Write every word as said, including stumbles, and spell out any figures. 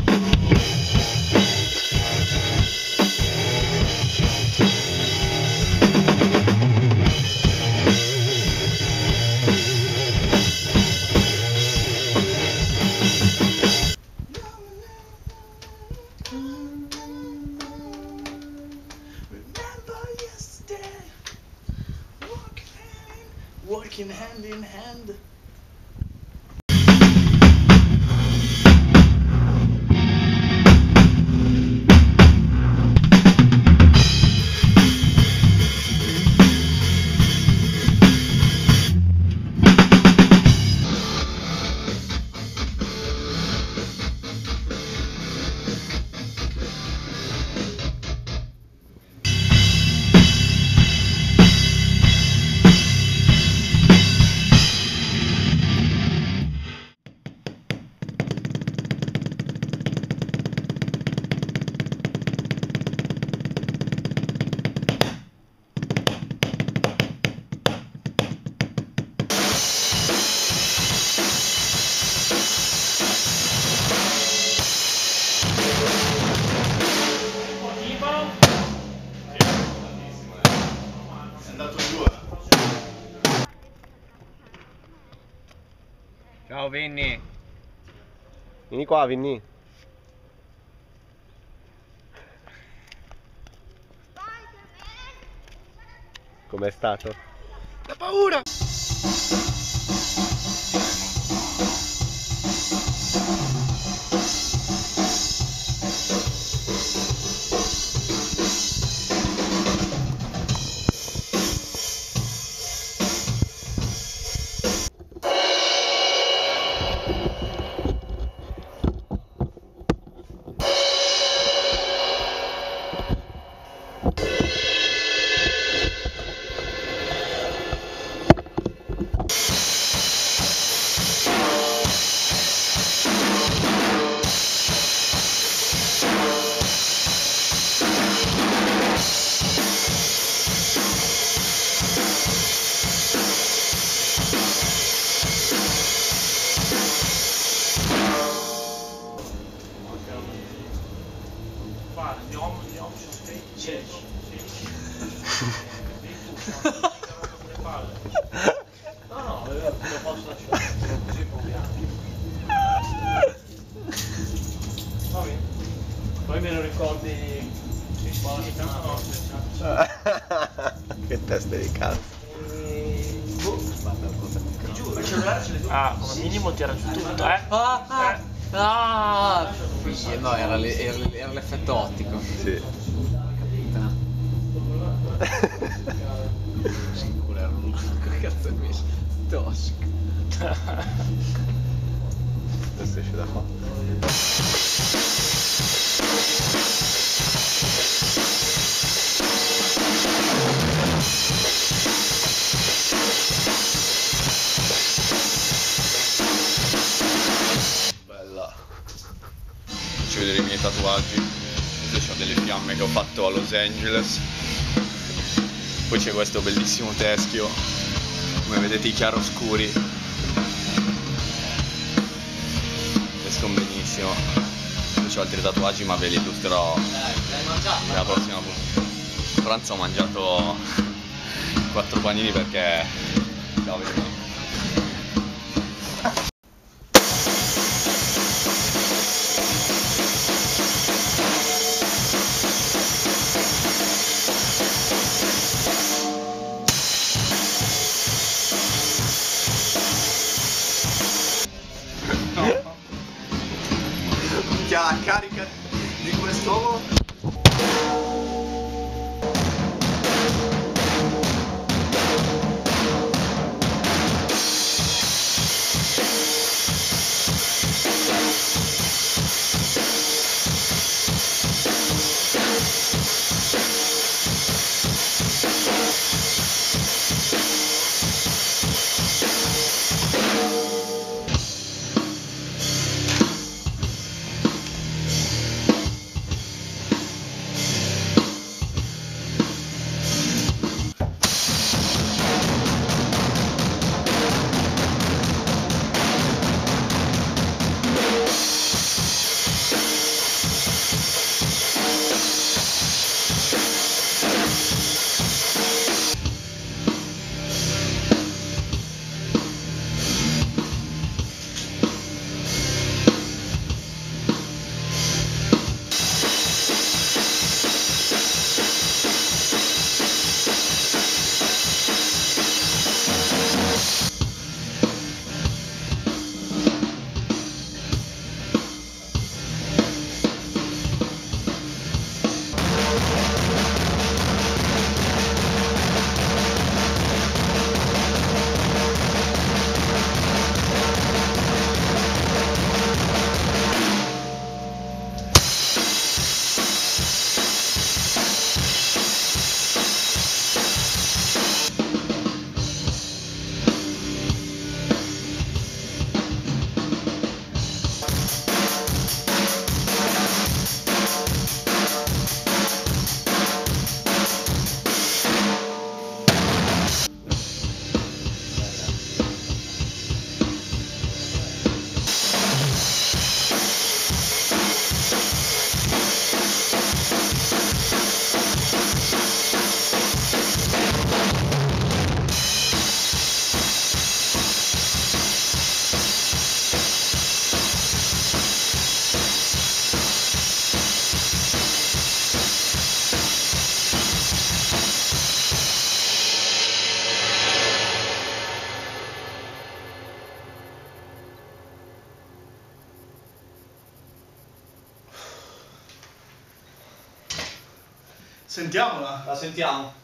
Walking hand in hand. Ciao Vinny. Vieni qua, Vinny. Com'è stato? Da paura! No, no, lo posso lasciare, così proviamo. Va bene. Poi me lo ricordi in qualche tanto. Che testa di cazzo. E... boh, ti giuro, il cellulare ce le due. Ah, come minimo tira giù tutto, eh? Ah, ah, ah. Sì, no, era l'effetto ottico. Sì. Sicuro era un che cazzo è questo? Tosco. Adesso esce da qua. Bella. Faccio vedere i miei tatuaggi. Queste sono delle fiamme che ho fatto a Los Angeles. Poi c'è questo bellissimo teschio, come vedete i chiaroscuri escono benissimo. Poi ho altri tatuaggi ma ve li illustrerò nella prossima puntata. A pranzo ho mangiato quattro panini perché cavolo. La carica di quest'uomo. Sentiamola. La sentiamo.